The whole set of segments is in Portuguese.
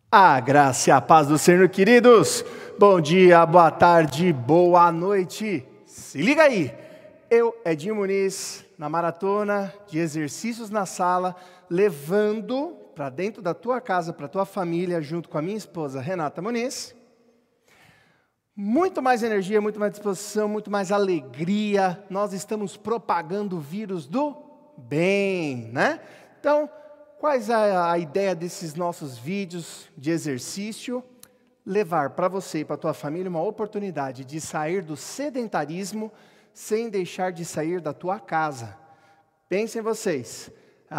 A graça e a paz do Senhor, queridos. Bom dia, boa tarde, boa noite. Se liga aí, eu, Edinho Muniz, na maratona de exercícios na sala, levando para dentro da tua casa, para a tua família, junto com a minha esposa Renata Muniz, muito mais energia, muito mais disposição, muito mais alegria. Nós estamos propagando o vírus do bem, né? Então, quais a ideia desses nossos vídeos de exercício? Levar para você e para a tua família uma oportunidade de sair do sedentarismo sem deixar de sair da tua casa. Pensem vocês,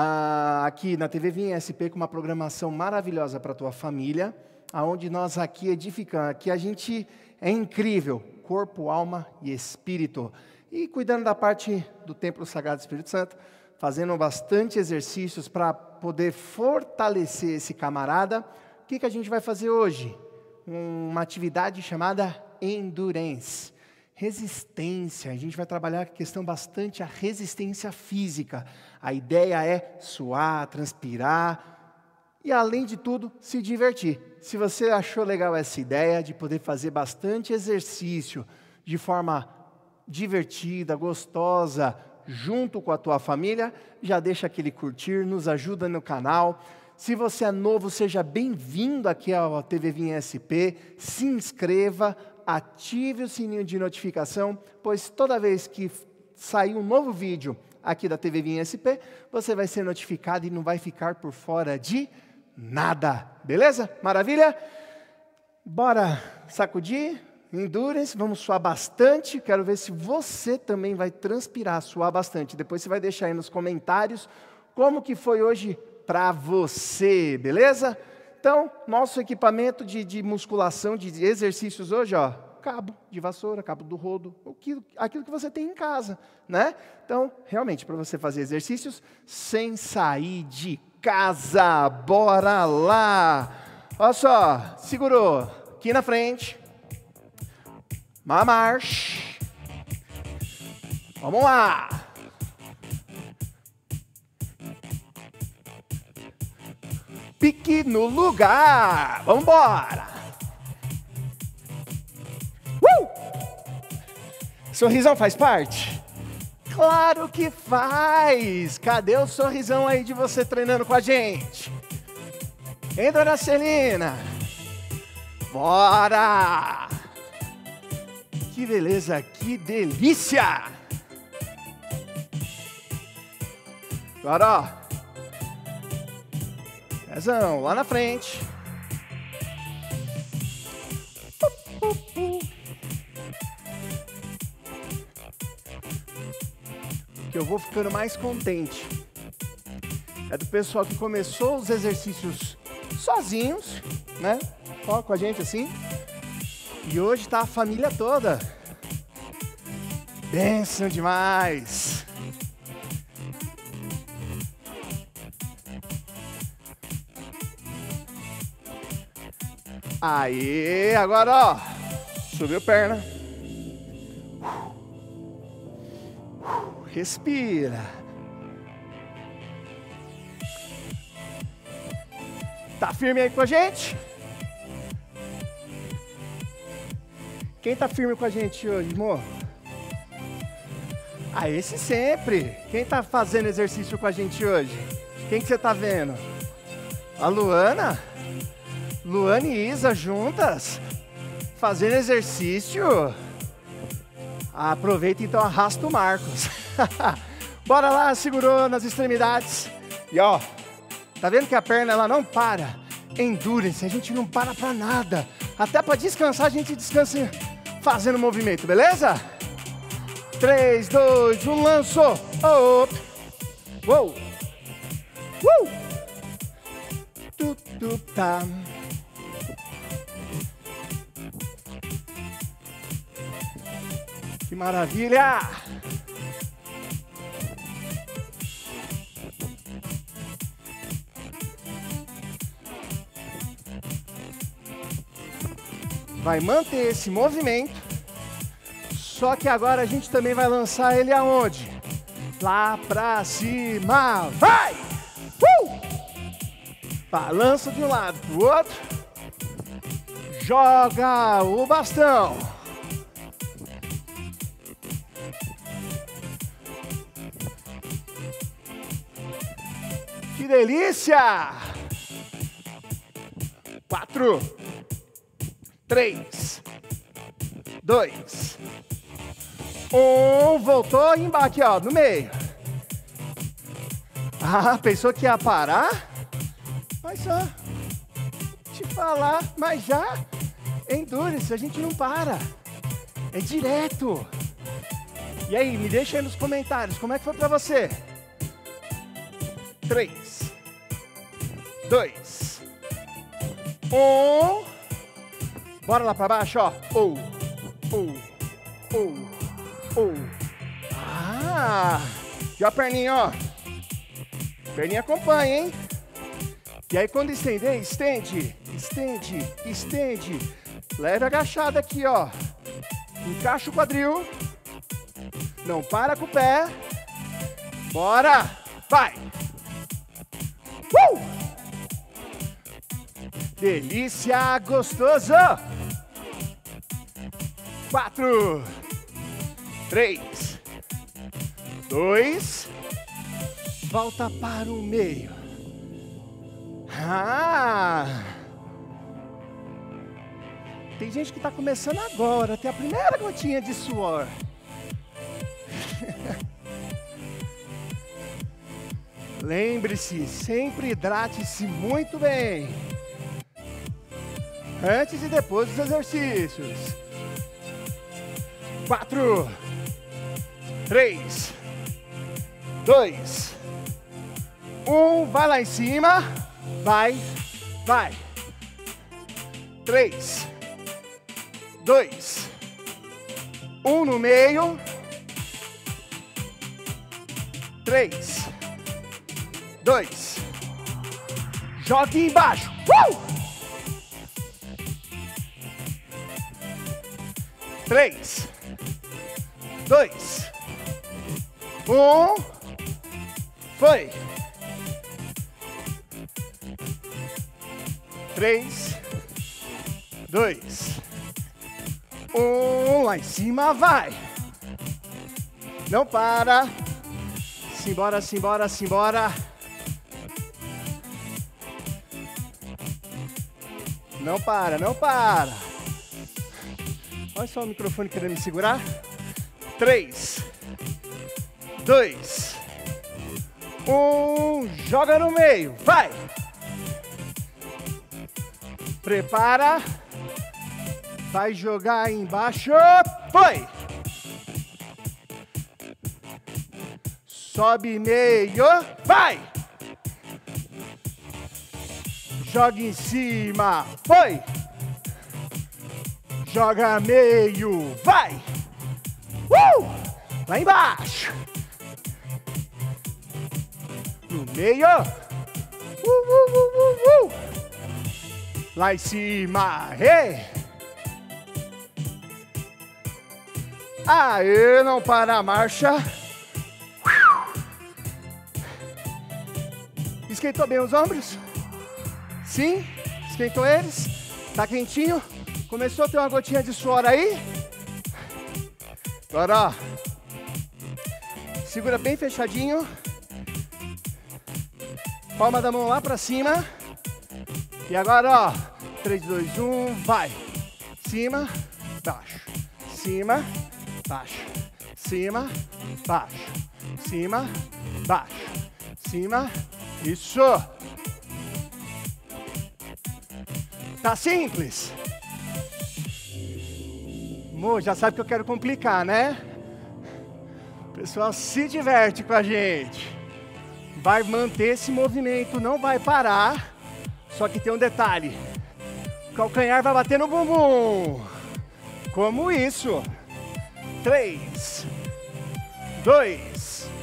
aqui na TV Vinha SP com uma programação maravilhosa para a tua família, onde nós aqui edificamos, aqui a gente é incrível, corpo, alma e espírito. E cuidando da parte do Templo Sagrado do Espírito Santo, fazendo bastante exercícios para poder fortalecer esse camarada. O que a gente vai fazer hoje? Uma atividade chamada Endurance. Resistência. A gente vai trabalhar a questão bastante a resistência física. A ideia é suar, transpirar e, além de tudo, se divertir. Se você achou legal essa ideia de poder fazer bastante exercício de forma divertida, gostosa, junto com a tua família, já deixa aquele curtir, nos ajuda no canal. Se você é novo, seja bem-vindo aqui ao TV Vinha SP, se inscreva, ative o sininho de notificação, pois toda vez que sair um novo vídeo aqui da TV Vinha SP, você vai ser notificado e não vai ficar por fora de nada, beleza? Maravilha? Bora sacudir? Endurance, vamos suar bastante. Quero ver se você também vai transpirar, suar bastante. Depois você vai deixar aí nos comentários como que foi hoje para você, beleza? Então, nosso equipamento de musculação, de exercícios hoje, ó, cabo de vassoura, cabo do rodo, aquilo que você tem em casa, né? Então, realmente, para você fazer exercícios sem sair de casa, bora lá! Olha só, segurou aqui na frente. Uma marcha. Vamos lá. Pique no lugar. Vamos embora. Sorrisão faz parte? Claro que faz. Cadê o sorrisão aí de você treinando com a gente? Hein, dona Celina? Bora! Que beleza, que delícia! Agora, ó. Pezão, lá na frente. Que eu vou ficando mais contente. É do pessoal que começou os exercícios sozinhos, né? Ó, com a gente assim. E hoje está a família toda. Bênção demais. Aí, agora ó, subiu a perna. Respira. Tá firme aí com a gente? Quem tá firme com a gente hoje, amor? Ah, esse sempre. Quem tá fazendo exercício com a gente hoje? Quem que você tá vendo? A Luana? Luana e Isa juntas? Fazendo exercício? Aproveita então, arrasta o Marcos. Bora lá, segurou nas extremidades. E ó, tá vendo que a perna ela não para? Endurance, a gente não para pra nada. Até para descansar, a gente descansa fazendo movimento, beleza? 3, 2, 1, lançou. Op. Uou. Tá. Que maravilha! Vai manter esse movimento, só que agora a gente também vai lançar ele aonde? Lá pra cima, vai! Balança de um lado pro outro. Joga o bastão. Que delícia! 4, 3, 2, 1. Voltou e embaixo, ó, no meio. Ah, pensou que ia parar? Mas só te falar, mas já endurance, a gente não para. É direto. E aí, me deixa aí nos comentários, como é que foi pra você? 3, 2, 1. Bora lá pra baixo, ó. Ah! E a perninha, ó. Perninha acompanha, hein? E aí quando estender, estende, estende, estende. Leve agachada aqui, ó. Encaixa o quadril. Não para com o pé. Bora! Vai! Delícia, gostoso! 4, 3, 2, volta para o meio. Ah! Tem gente que está começando agora, tem a primeira gotinha de suor. Lembre-se, sempre hidrate-se muito bem. Antes e depois dos exercícios. 4, 3, 2, 1. Vai lá em cima. Vai, vai. 3, 2, 1 no meio. 3, 2. Jogue embaixo. 3, 2, 1. Foi. 3, 2, 1. Lá em cima, vai. Não para. Simbora, simbora, simbora. Não para, não para. Olha só o microfone querendo me segurar. 3, 2, 1. Joga no meio. Vai. Prepara. Vai jogar embaixo. Foi. Sobe meio. Vai. Joga em cima. Foi. Joga meio. Vai. Lá embaixo. No meio. Lá em cima. Hey. Aê, não para a marcha. Esquentou bem os ombros? Sim? Esquentou eles? Tá quentinho? Começou a ter uma gotinha de suor aí? Agora, ó. Segura bem fechadinho. Palma da mão lá pra cima. E agora, ó. 3, 2, 1, vai. Cima, baixo. Cima, baixo. Cima, baixo. Cima, baixo. Cima, isso. Tá simples? Amor, já sabe que eu quero complicar, né? O pessoal se diverte com a gente. Vai manter esse movimento, não vai parar. Só que tem um detalhe. O calcanhar vai bater no bumbum. Como isso? 3, 2,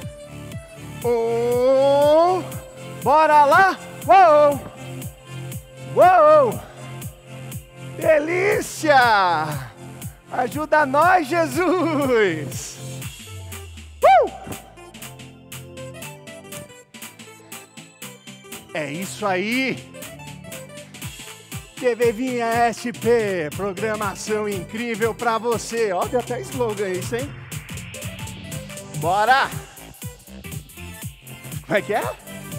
1. Bora lá! Uou! Uou! Delícia! Ajuda nós, Jesus! É isso aí! TV Vinha SP, programação incrível pra você. Ó, tem até slogan isso, hein? Bora! Como é que é?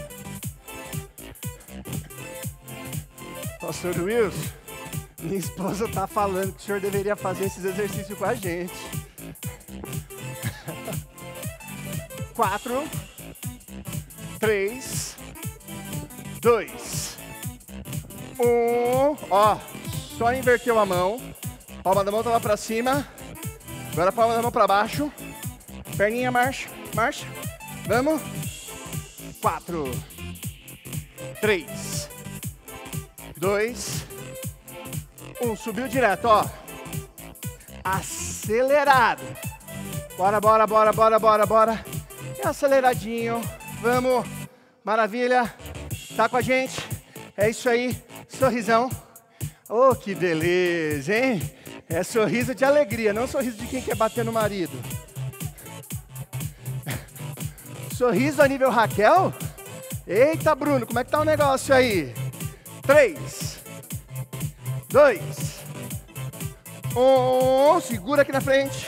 Pastor Wilson, minha esposa tá falando que o senhor deveria fazer esses exercícios com a gente. 4, 3, 2, 1. Ó, só inverteu a mão. Palma da mão tava pra cima. Agora a palma da mão pra baixo. Perninha, marcha, marcha. Vamos. 4, 3, 2, 1. Subiu direto, ó. Acelerado. Bora, bora, bora, bora, bora, bora. E aceleradinho. Vamos. Maravilha. Tá com a gente? É isso aí. Sorrisão. Oh, que beleza, hein? É sorriso de alegria, não sorriso de quem quer bater no marido. Sorriso a nível Raquel? Eita, Bruno, como é que tá o negócio aí? 3, 2, 1. Segura aqui na frente.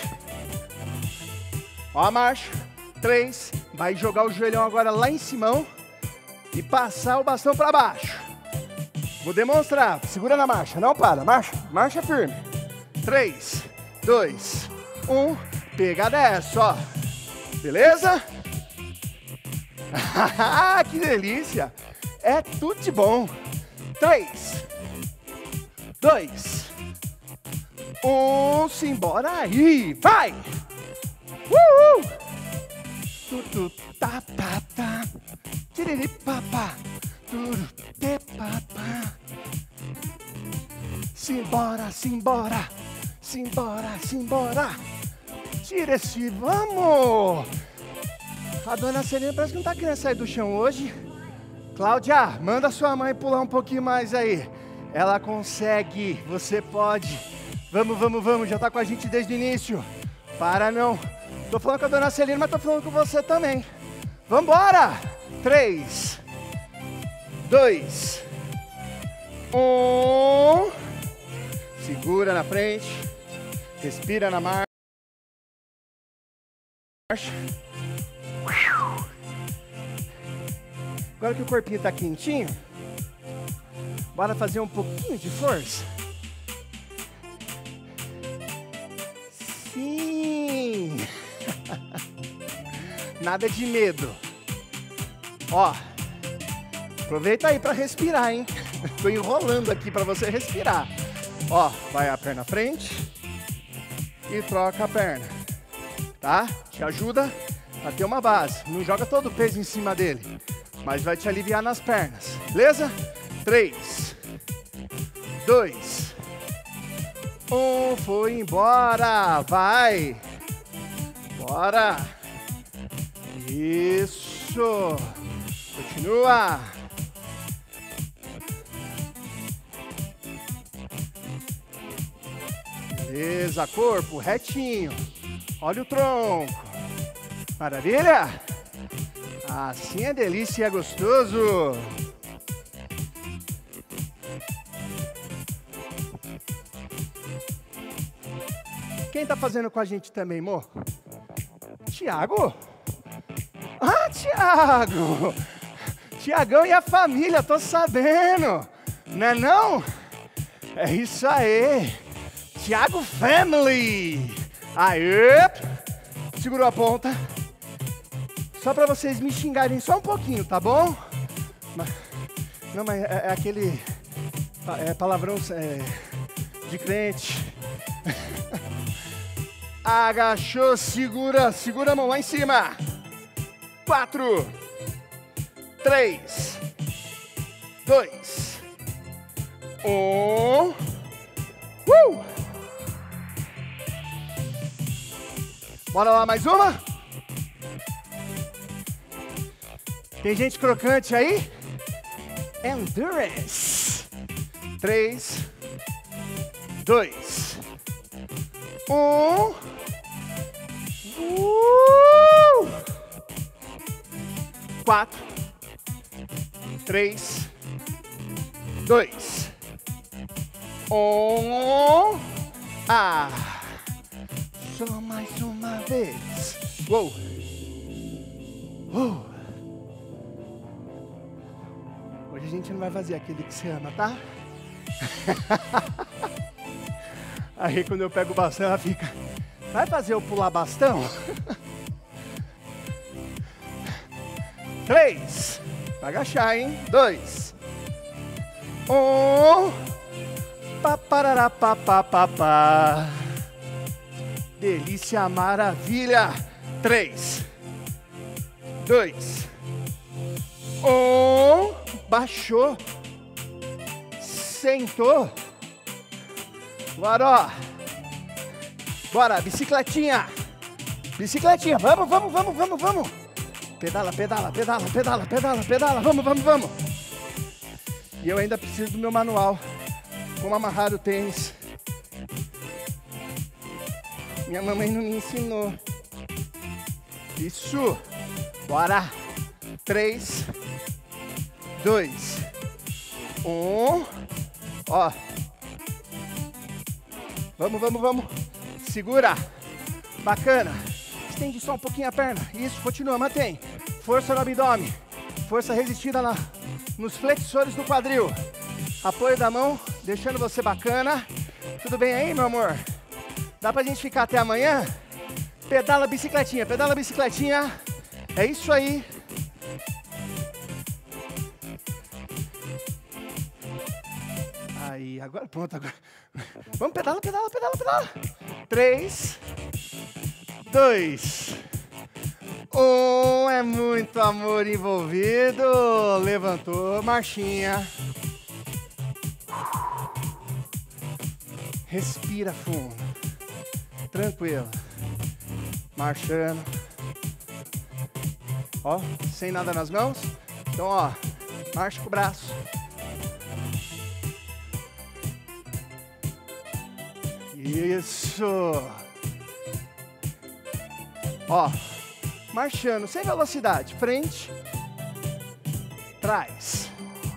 Ó a marcha. 3. Vai jogar o joelhão agora lá em cima e passar o bastão para baixo. Vou demonstrar. Segura na marcha. Não para. Marcha. Marcha firme. 3, 2, 1. Pegada é essa, ó. Beleza? Que delícia. É tudo de bom. 3, 2, 1. Simbora aí. Vai. Tutu tá tá tá. Tiriri papá. Turu te papá. Simbora, simbora. Simbora, simbora. Tira esse, vamos. A dona Celina parece que não tá querendo sair do chão hoje. Cláudia, manda sua mãe pular um pouquinho mais aí. Ela consegue, você pode. Vamos, vamos, vamos, já tá com a gente desde o início. Para não. Tô falando com a dona Celina, mas tô falando com você também. Vambora! 3, 2, 1. Segura na frente. Respira na marcha. Agora que o corpinho tá quentinho, bora fazer um pouquinho de força? Sim! Nada de medo. Ó, aproveita aí para respirar, hein? Tô enrolando aqui para você respirar. Ó, vai a perna à frente e troca a perna, tá? Te ajuda a ter uma base. Não joga todo o peso em cima dele, mas vai te aliviar nas pernas, beleza? 3, 2, 1, foi embora, vai, bora, isso, continua, beleza, corpo retinho, olha o tronco, maravilha, assim é delícia e é gostoso. Quem tá fazendo com a gente também, amor? Tiago? Ah, Tiago! Tiagão e a família, tô sabendo. Não é não? É isso aí. Tiago Family. Aê! Segurou a ponta. Só pra vocês me xingarem só um pouquinho, tá bom? Não, mas é aquele palavrão de crente. Agachou, segura, segura a mão lá em cima. 4, 3, 2, 1. Bora lá, mais uma? Tem gente crocante aí? Endurance. 3, 2, 1. 4, 3, 2, Ah. Só mais uma vez. Uou. Hoje a gente não vai fazer aquele que você ama, tá? Aí quando eu pego o bastão, ela fica... Vai fazer eu pular bastão? 3. Vai agachar, hein? 2. 1. Delícia, maravilha. 3. 2. 1. Baixou. Sentou. Bora, ó. Bora, bicicletinha. Bicicletinha. Vamos. Pedala. Vamos. E eu ainda preciso do meu manual. Como amarrar o tênis. Minha mamãe não me ensinou. Isso. Bora. 3, 2, 1. Ó. Vamos. Segura. Bacana. Estende só um pouquinho a perna. Isso, continua, mantém. Força no abdômen. Força resistida nos flexores do quadril. Apoio da mão, deixando você bacana. Tudo bem aí, meu amor? Dá pra gente ficar até amanhã? Pedala bicicletinha. É isso aí. Aí, agora pronto. Agora. Vamos, pedala. 3, 2, 1. É muito amor envolvido. Levantou, marchinha. Respira fundo. Tranquilo. Marchando. Ó, sem nada nas mãos. Então, ó, marcha com o braço. Isso. Ó, marchando sem velocidade. Frente. Trás.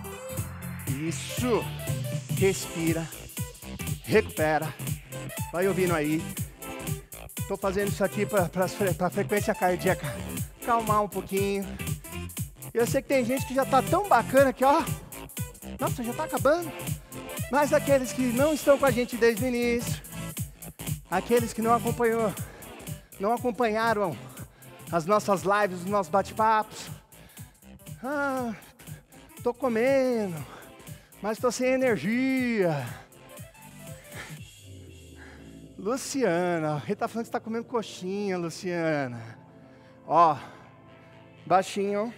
Isso. Respira. Recupera. Vai ouvindo aí. Tô fazendo isso aqui para a frequência cardíaca calmar um pouquinho. Eu sei que tem gente que já tá tão bacana que, ó. Nossa, já tá acabando. Mas aqueles que não estão com a gente desde o início, aqueles que não acompanharam as nossas lives, os nossos bate-papos. Ah, tô comendo, mas tô sem energia. Luciana, ele tá falando que você tá comendo coxinha, Luciana. Ó, baixinho.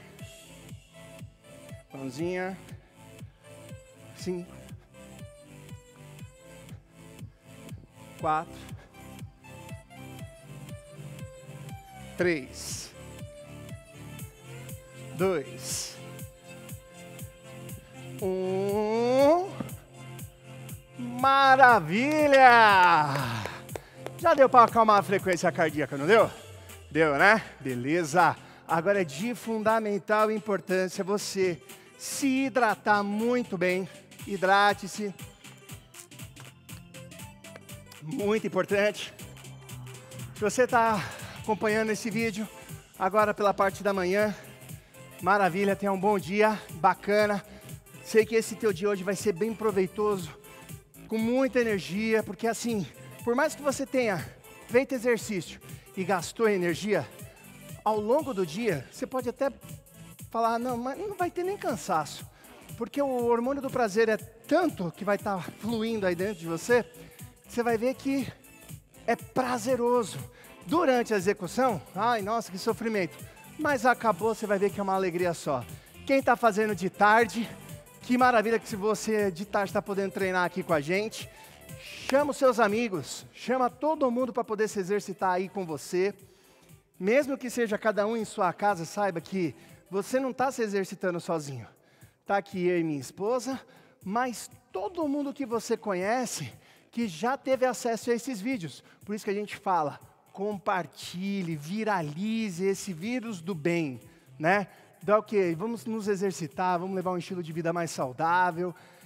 Mãozinha. 5. 4. 3. 2. 1. Maravilha! Já deu para acalmar a frequência cardíaca, não deu? Deu, né? Beleza. Agora é de fundamental importância você se hidratar muito bem. Hidrate-se. Muito importante. Se você está acompanhando esse vídeo agora pela parte da manhã, maravilha, tenha um bom dia, bacana. Sei que esse teu dia hoje vai ser bem proveitoso, com muita energia, porque assim, por mais que você tenha feito exercício e gastou energia, ao longo do dia, você pode até falar, não, mas não vai ter nem cansaço, porque o hormônio do prazer é tanto que vai estar fluindo aí dentro de você, você vai ver que é prazeroso. Durante a execução, ai, nossa, que sofrimento, mas acabou, você vai ver que é uma alegria só. Quem está fazendo de tarde, que maravilha que se você de tarde está podendo treinar aqui com a gente. Chama os seus amigos, chama todo mundo para poder se exercitar aí com você. Mesmo que seja cada um em sua casa, saiba que você não está se exercitando sozinho. Está aqui eu e minha esposa, mas todo mundo que você conhece que já teve acesso a esses vídeos. Por isso que a gente fala, compartilhe, viralize esse vírus do bem, né? Dá o quê? Vamos nos exercitar, vamos levar um estilo de vida mais saudável.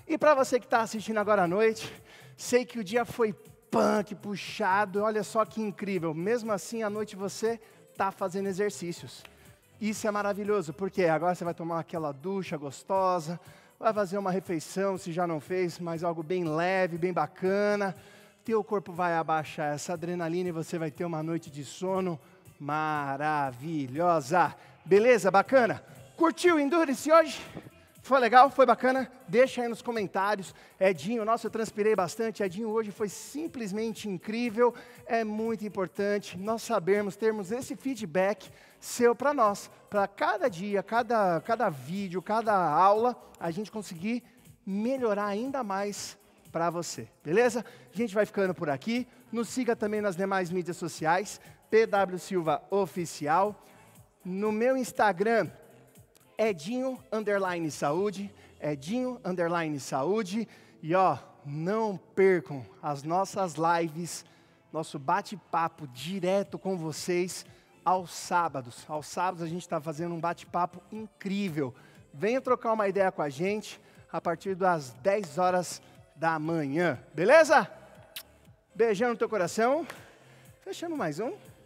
E para você que está assistindo agora à noite, sei que o dia foi punk, puxado, olha só que incrível. Mesmo assim, à noite você está fazendo exercícios. Isso é maravilhoso, porque agora você vai tomar aquela ducha gostosa, vai fazer uma refeição, se já não fez, mas algo bem leve, bem bacana. Teu corpo vai abaixar essa adrenalina e você vai ter uma noite de sono maravilhosa. Beleza? Bacana? Curtiu o Endurance hoje? Foi legal? Foi bacana? Deixa aí nos comentários. Edinho, nossa, eu transpirei bastante. Edinho hoje foi simplesmente incrível. É muito importante nós sabermos, termos esse feedback seu para nós. Para cada dia, cada vídeo, cada aula, a gente conseguir melhorar ainda mais para você. Beleza? A gente vai ficando por aqui. Nos siga também nas demais mídias sociais. PW Silva Oficial. No meu Instagram, Edinho_Saúde, Edinho_Saúde, e ó, não percam as nossas lives, nosso bate-papo direto com vocês aos sábados. Aos sábados a gente está fazendo um bate-papo incrível. Venha trocar uma ideia com a gente a partir das 10 horas da manhã, beleza? Beijão no teu coração. Fechamos mais um.